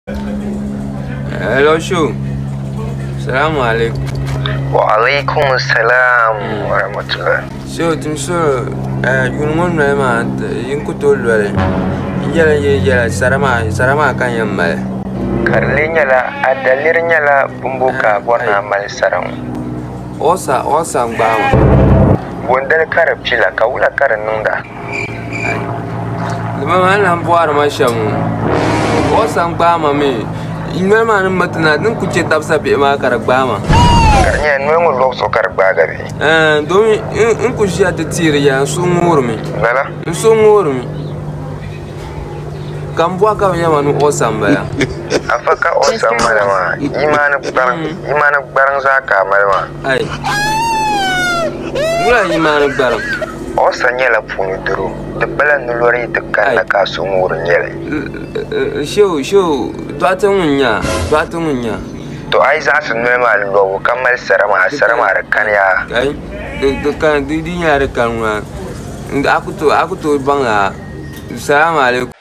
Hello, Shu. Assalamu alaikum. Wa alaikum assalam wa rahmatullah. So, tum so, yun ngon na ma, yin kuto lwale. Yala sarama kan yamma. Karle nyala adalir nyala bumbuka bona mal sarang. Osa ngbawa. Bondal karapila ka wula karanunda. Lima mana buar ma shamu. Osa ngbawa me. Inwe ma nan matna din kuce tafsa be ma karagbawa. Karnya nwe ngo lokso karagbaga bi. Domi in ku shi ta tiri ya su ngurmi. Nala? Su ngurmi. Kan bua ka yama nu osa mbaya. Afaka osa malama. Imana barang zaka malama. Ai. Mula imana barang. Osa nyala punu duru. De bala nulori te kanna ka su ngur nyele. Show, twata munya. To ai za su nwe ma lo kamal sarama da kanya. Ai. Kan di nya da kan. Aku tu banga. Assalamu alaikum.